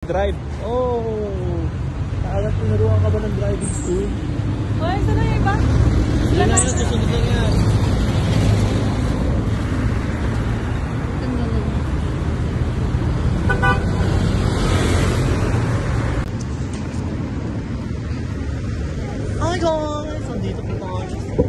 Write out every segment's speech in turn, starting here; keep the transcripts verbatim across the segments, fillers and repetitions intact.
mag-drive. Oh! Kaalat, tinuruan ka ba ng driving school? Oh, isa na yung iba? Sila na yun, susunod lang yan. Oh my gosh! Nandito po tayo.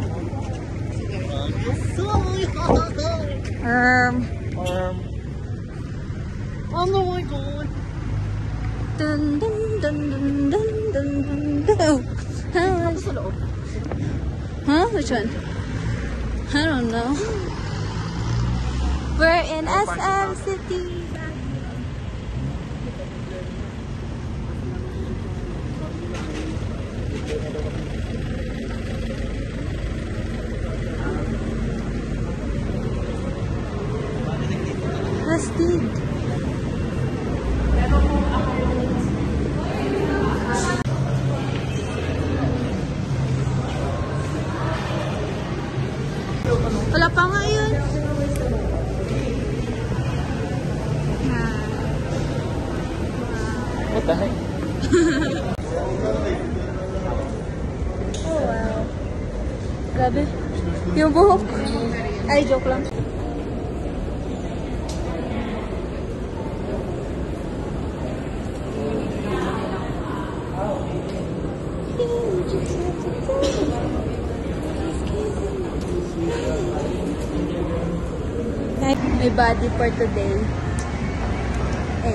Um, Um, oh my god! dun dun dun dun dun dun dun dun. Huh? Huh? Which one? I don't know. We're in S M City. Hastig. Wala pa nga yun. What the heck? Oh wow. Grabe. Yung buhok. Ay, joke lang. My body for today. Eh.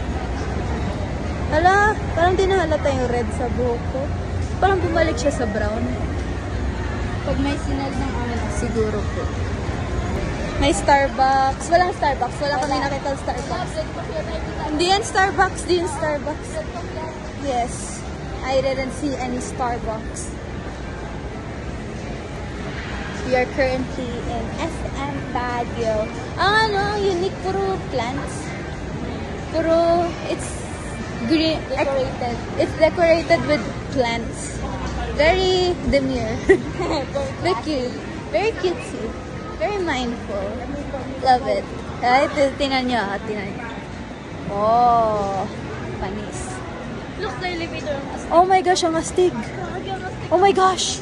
Hala, parang di nahalata yung red sa buhok ko. Parang bumalik siya sa brown. Pag may sinag ng amin, siguro po. May Starbucks. Walang Starbucks. Wala kami nakita Starbucks. Hindi yan Starbucks. Di yan Starbucks. Yes. I didn't see any Starbucks. We are currently in S M Baguio. Ang ano, unique, puro plants. Puro, it's green. Decorated. It's decorated with plants. Very demure. Very cute. Very cutesy. Very mindful. Love it. Ay, tingnan nyo. Tingnan nyo. Oh, panis. Look, the elevator. Oh my gosh, ang astig. Oh my gosh.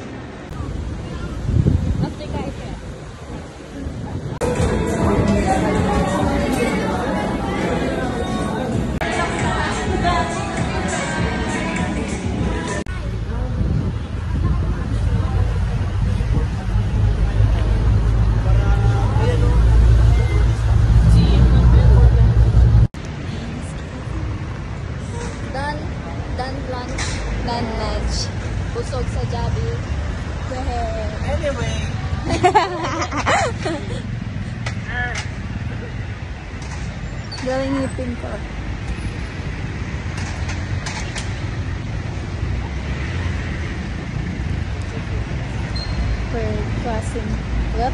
Lunch. Busog sa Jabi. Anyway. Gawing ngipin ko. We're crossing. Yep.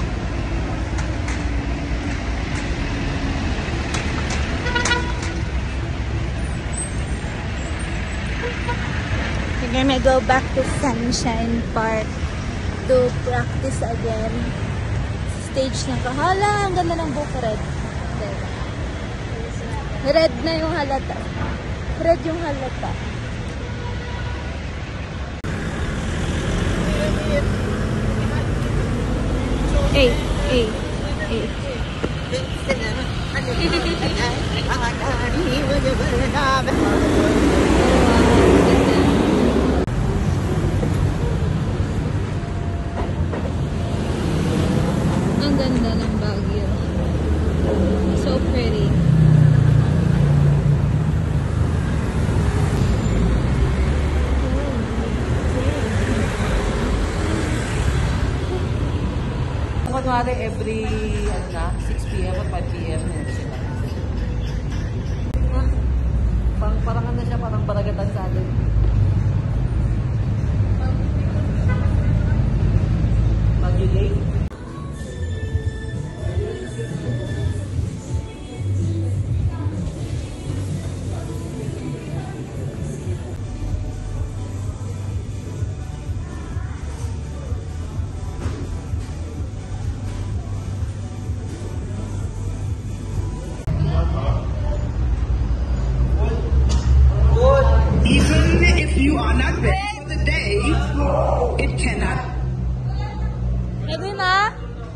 We're gonna go back to Sunshine Park to practice again. Stage ng Kahala. Ang ganda ng buhok, red. Red na yung halata. Red yung halata. Hey, hey, hey. Ang ganda ng Baguio. So pretty. Kunwari every ano na, six p m or five p m meron sila. Ah, parang, parang ano siya, parang baragatan sa atin. Baguio Lake. are not ready for the day, it cannot. Ready na?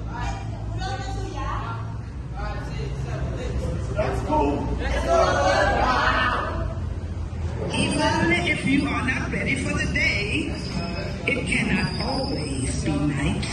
Even if you are not ready for the day, it cannot always be night.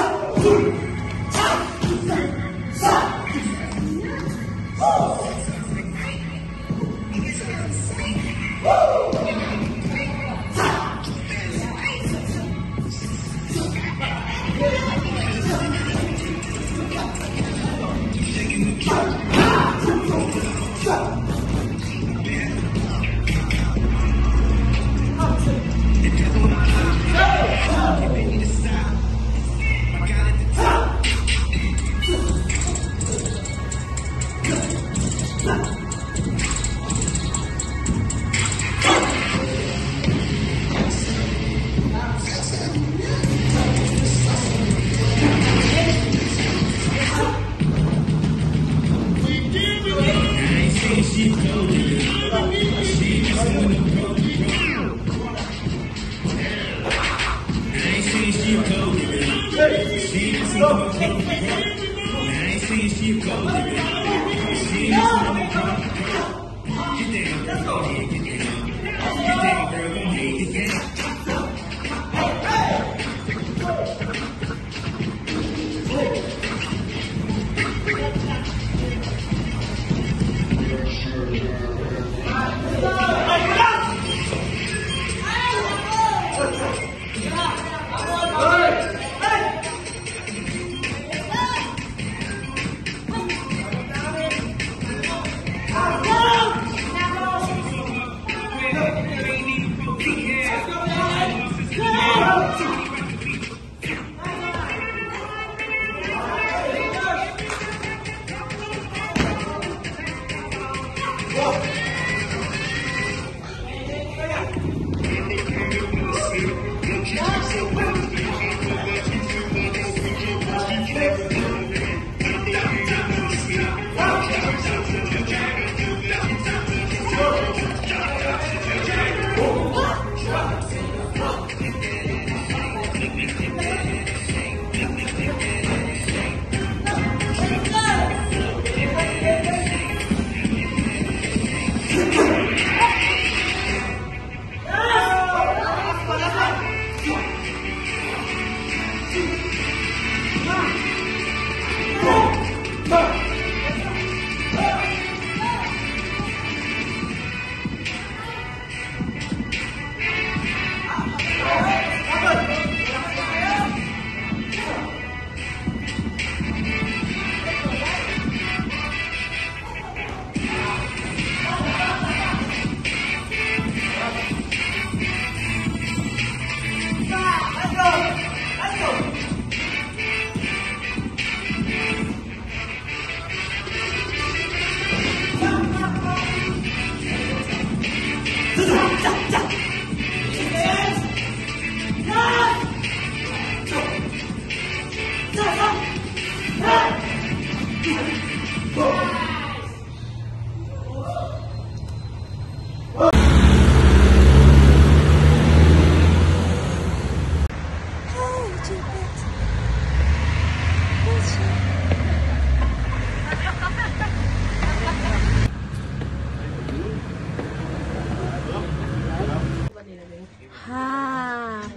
Ha.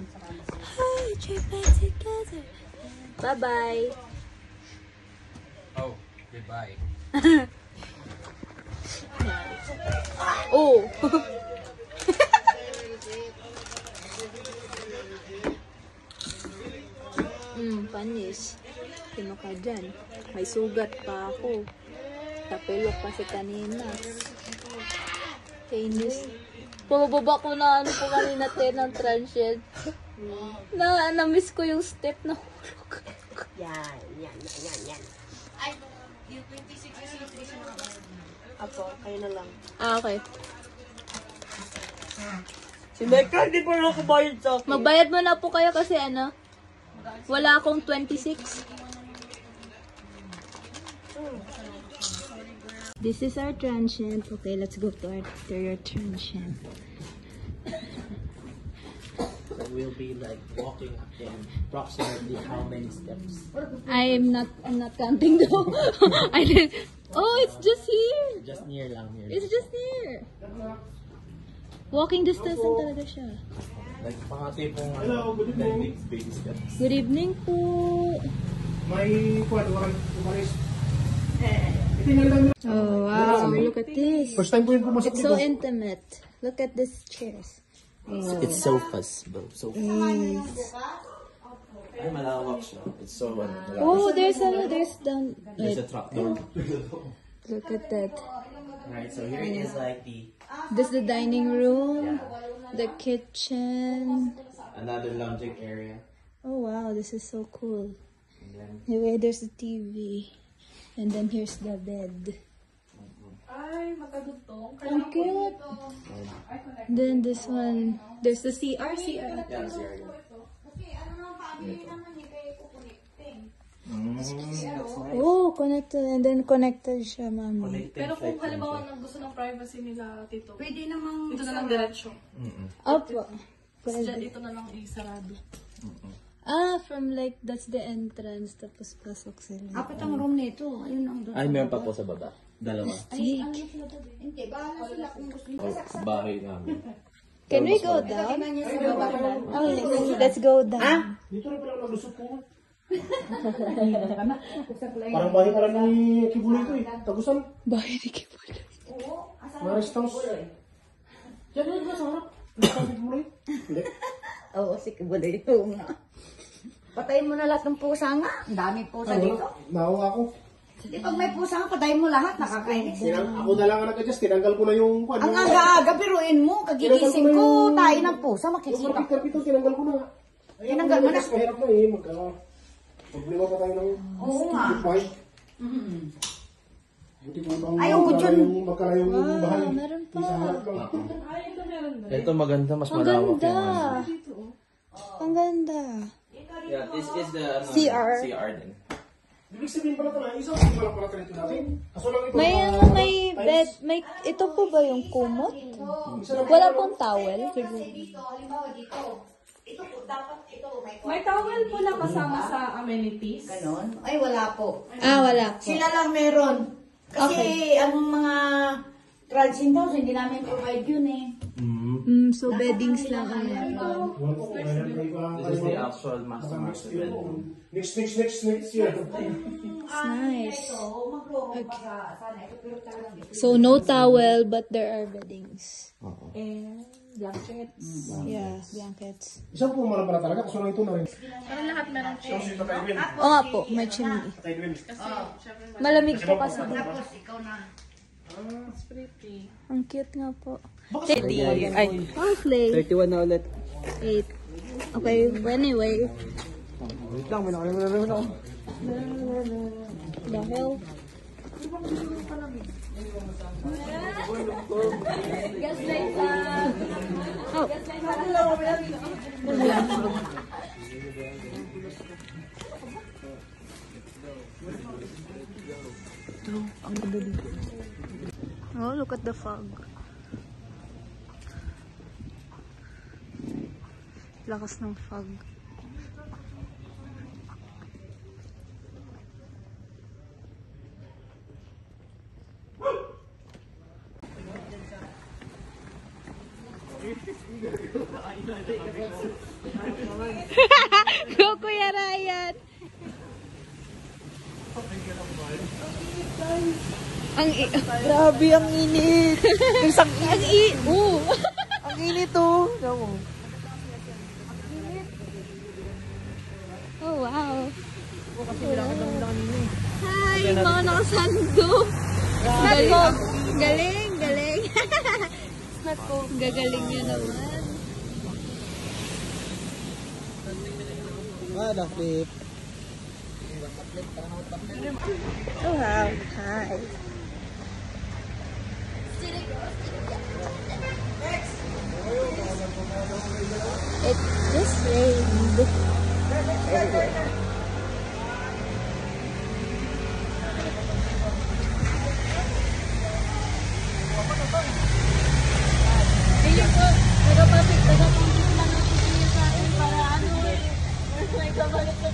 Hey, trip it together. Bye-bye. Oh, goodbye. Oh. Hmm, panis. Sino ka dyan? May sugat pa ako. Tapilok kasi kanina. Kainis. Pababa ko na ano po kanina ten ng transient. Na, na-miss ko yung step na hulog. Yan, yan, yan, yan, yan. Ay, yung twenty-six is yung three siya nakabayad. Apo, kayo na lang. Ah, okay. Si Mecca, hindi pa nakabayad sa akin. Magbayad mo na po kayo kasi ano, wala akong twenty-six. This is our transient. Okay, let's go to our to your transient. will be like walking in approximately how many steps? I'm not, I'm not counting though. I did. Oh, it's just here. Just near lang here. It's just here. Walking distance lang talaga siya. Like mga tipong ano, baby, baby steps. Good evening po. May kwento ka umalis. Oh wow, look at this. First time ko yun pumasok It's so intimate. Look at these chairs. It's sofas, bro. Sofas. Mm. Ay, malawak siya. It's so ano, malawak. Oh, there's a, there's down. There's a trapdoor. Look at that. Right, so here is like the This is the dining room, the kitchen. another lounging area. Oh wow, this is so cool. And then Anyway, there's the T V. And then here's the bed. Ay, magkadugtong. Ang cute. Then this one, there's the C R. C R. yeah, this area. Oh, connected. And then connected siya, mami. Connected Pero kung flight halimbawa lang nang gusto ng privacy nila, Tito, Pwede namang ito na lang diretsyo. siya. Mm-mm. Opo. Diyan, ito na lang isarado. Ah, from like, that's the entrance. Tapos pasok sila. apat ang room nito. Ayun ang doon. Ay, meron pa po sa baba. Dalawa. Hey, Hindi, bahala sila kung gusto nila. Oh, bahay namin. can we go down? Tingnan niyo sa baba. Oh, let's, let's go down. Dito rin pala naglusot ko. Parang bahay parang ni Kibuloy ko eh. Tagusan. Bahay ni Kipul. Mga rest house. Yan yun ba sa harap? Rest house ni Kibuloy? Hindi. Oo, si Kibuloy ito nga. Patayin mo na lahat ng pusa nga. Ang dami pusa Ano? dito. Nahawa ako. Di pag may pusa nga, patayin mo lahat. Nakakainis. Tinang, ako na lang ang nag-adjust. Tinanggal ko na yung... Ano, Ang aga-aga, biruin mo. Kagigising ko, tayo ng pusa, Yung makikita. carpet-carpet ito, tinanggal ko na. Ayun, Tinanggal mo na? mas mahirap na eh. Magka... Problema pa tayo ng... Oo nga. Bahay. Buti po bang Ayaw ko dyan. magkalayong- magkalayong bahay. Wow, meron pa. Sa harap lang. Ay, ito meron na. Ito maganda, mas Ang malawak ganda. yung Ang ganda. Yeah, this is the ano, C R. C R din. Ibig sabihin pala ito na, isang hindi pala pala ito natin. Kaso lang ito. May mga ano, may bed, may, ito po ba yung kumot? Wala pong towel? May towel po na kasama sa amenities. Ganon? Ay, wala po. Ah, wala po. Sila lang meron. Kasi ang mga transient house, hindi namin provide yun eh. Mm, so beddings lang ang meron. This is the actual master master bedroom. Next, next, next, next year. It's nice. So, mag-room para sana ito. Pero talagang So no towel, but there are beddings. Oo. And blankets. Yeah, blankets. Isang po pala pala talaga, kaso lang ito na rin. Pero lahat meron siya. Oo nga po, may chimney. Malamig po kasi dito. tapos ikaw na. It's pretty. Ang cute nga po. Ay, Oh, play. thirty-one na ulit. Eight. Okay, anyway. Wait lang, may nakalimutan ako. Dahil. Oh. Ito, ang ganda dito. Oh, look at the fog. Lakas ng fog. Go, Kuya Ryan! Ang i... Grabe, ang init. Ang i... Oo! Ang init oh. Oh, wow. Hi, yung mga nakasando. Galing, galing, galing. Gagaling niya naman. Ah, na-flip. Oh, wow. Hi. It just rained. Everywhere. Ayun po, taga-public, taga-public lang ang pipili sa akin.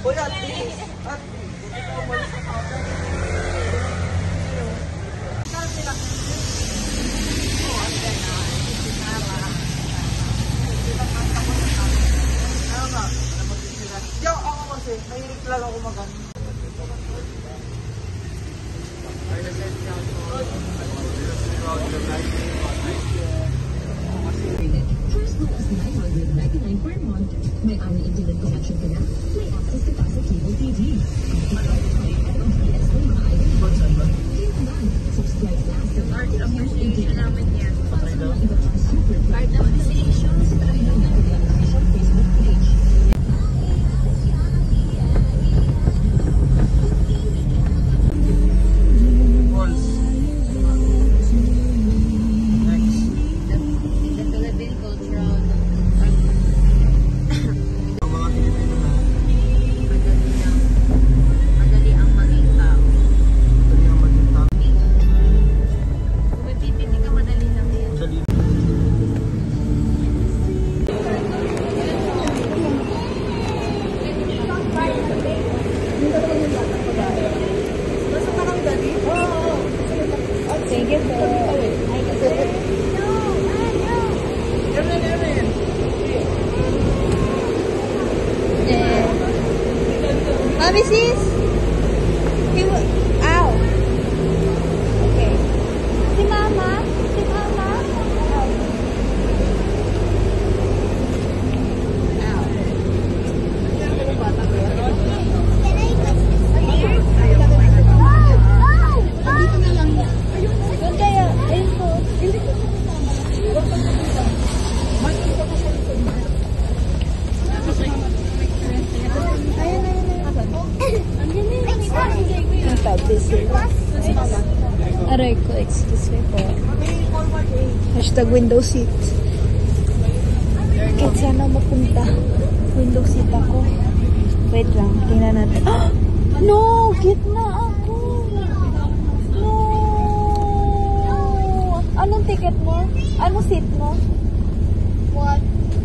Yo, ako kasi, mahilig lang ako mag-ano. First mo is nine hundred ninety-nine per month. May ari internet connection ka na. May access ka pa sa cable T V. Ang P S ko mga item ko sa iba. Subscribe na sa Art Appreciation namin yan. Para sa mga iba pang super Art Appreciation. Subscribe na natin ang official Facebook page. Thank you po. Eh. Mommy, sis? He wa- Ow. Okay. Si Mama? Si Mama? Ow. Ow. Dito na lang yan. Doon kaya, ayun po. Hindi ko aray ko, excuse me po. Hashtag window seat. Kahit sana mapunta. Window seat ako. Wait lang, tingnan natin. Oh! No! Gitna ako! No! Anong ticket mo? Anong seat mo? What?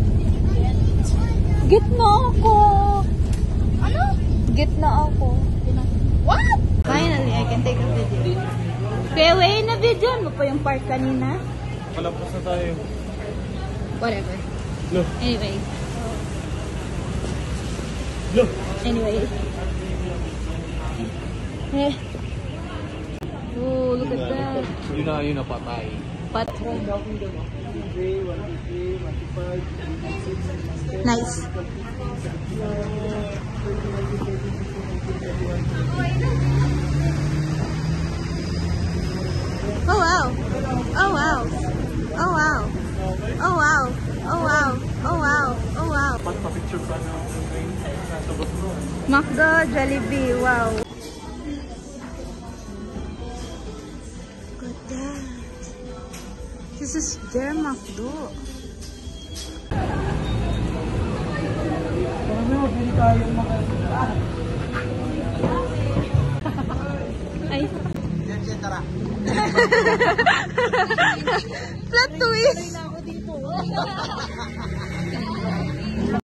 Gitna ako! Ano? Gitna ako. What? Finally, I can take a video. Kaya way na video mo pa yung park kanina. Palapos na tayo. Whatever. Look. Anyway. Look. Anyway. Eh. Oh, look at that. Yun na, yun na patay. Pat. Nice. Oh wow. Oh wow. Oh wow. Oh wow. Oh wow. Oh wow. Oh wow. Pa-picture pa na nasa bus mo. Macdo, Jollibee, wow. Look at that. This is their Macdo. Ano, bili tayo mga... Ay. Tara. Plot twist.